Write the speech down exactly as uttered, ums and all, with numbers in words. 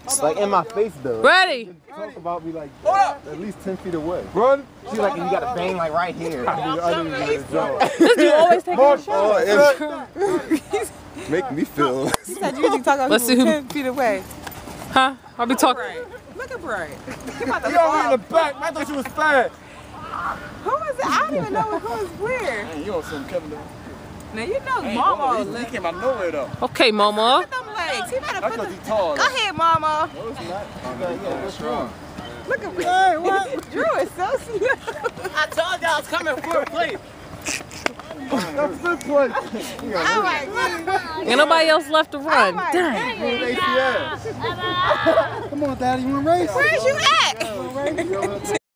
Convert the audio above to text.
Like in my face though. Ready? Talk about me like at least ten feet away. Run. She's like, you gotta bang like right here. This dude always taking a shot. Make me feel. You said you usually talk about Let's see people who- ten feet away. Huh? I'll be talking. Look at Bright. You over in the back. I thought you was fast. Who was it? I don't even know who was where. Man, you on some Kevin though. Now you know Mama. He came out of nowhere though. Okay, Mama. Look at them legs. He better That's put because them. he's tall. Go ahead, Mama. No, it's not. Yeah, what's wrong? Look at me. Hey, what? Drew is so slow. I told y'all I was coming for a plate. That's this place. Oh my God. Ain't nobody else left to run. Oh my Dang. Come on, Daddy, you want to race? Where's you at?